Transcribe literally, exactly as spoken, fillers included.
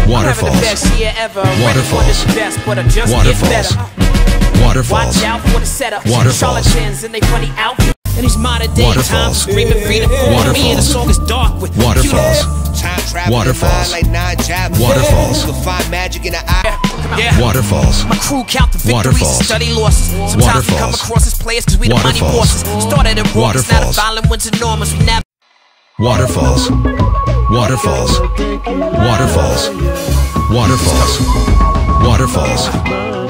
Waterfalls. I'm having the best year ever. Waterfalls. The best, but I just Waterfalls. get better. Waterfalls. Watch out for the setup. Waterfalls. Charlatans and they funny outfits. And these modern day Waterfalls. times screaming freedom. Me and the song is dark with Waterfalls. Waterfalls. Waterfalls. You can find magic in the eye. Yeah. Waterfalls. My crew count the victories, Waterfalls. study losses. Sometimes we Waterfalls. come across as players cause we the money Waterfalls. bosses. Started in Rockets, now the Waterfalls. violent ones enormous. We never Waterfalls. Waterfalls. Waterfalls. Waterfalls. Waterfalls.